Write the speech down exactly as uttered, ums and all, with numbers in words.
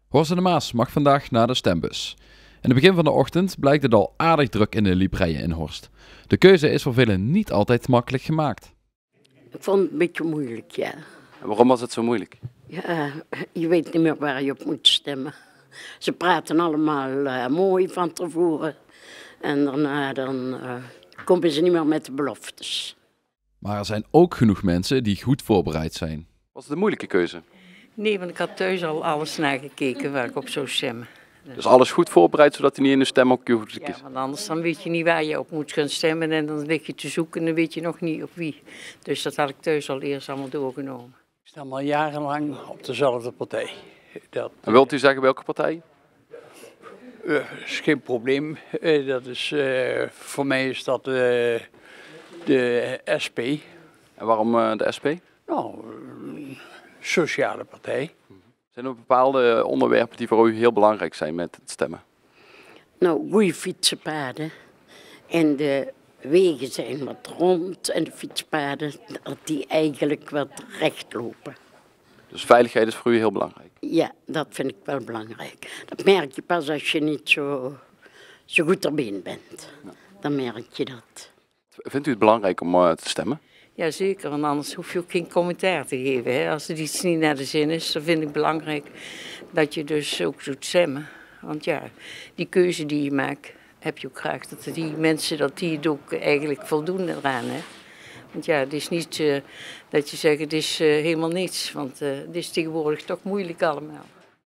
Horst en de Maas mag vandaag naar de stembus. In het begin van de ochtend blijkt het al aardig druk in de libraaien in Horst. De keuze is voor velen niet altijd makkelijk gemaakt. Ik vond het een beetje moeilijk, ja. En waarom was het zo moeilijk? Ja, je weet niet meer waar je op moet stemmen. Ze praten allemaal uh, mooi van tevoren. En daarna dan, uh, komen ze niet meer met de beloftes. Maar er zijn ook genoeg mensen die goed voorbereid zijn. Was het een moeilijke keuze? Nee, want ik had thuis al alles nagekeken waar ik op zou stemmen. Dus alles goed voorbereid, zodat hij niet in de stemhokje hoeft te Ja, kiezen? want anders dan weet je niet waar je op moet gaan stemmen en dan lig je te zoeken en dan weet je nog niet op wie. Dus dat had ik thuis al eerst allemaal doorgenomen. Ik stem al jarenlang op dezelfde partij. Dat, En wilt u zeggen welke partij? uh, is geen probleem. Uh, dat is, uh, voor mij is dat uh, de S P. En waarom uh, de S P? Nou, een sociale partij. Zijn er bepaalde onderwerpen die voor u heel belangrijk zijn met het stemmen? Nou, goede fietsenpaden. En de wegen zijn wat rond en de fietspaden, dat die eigenlijk wat recht lopen. Dus veiligheid is voor u heel belangrijk? Ja, dat vind ik wel belangrijk. Dat merk je pas als je niet zo, zo goed erbij bent. Dan merk je dat. Vindt u het belangrijk om uh, te stemmen? Jazeker, want anders hoef je ook geen commentaar te geven. Hè. Als het iets niet naar de zin is, dan vind ik belangrijk dat je dus ook doet stemmen. Want ja, die keuze die je maakt, heb je ook graag dat die mensen dat die het ook eigenlijk voldoen eraan. Hè. Want ja, het is niet uh, dat je zegt het is uh, helemaal niets, want uh, het is tegenwoordig toch moeilijk allemaal.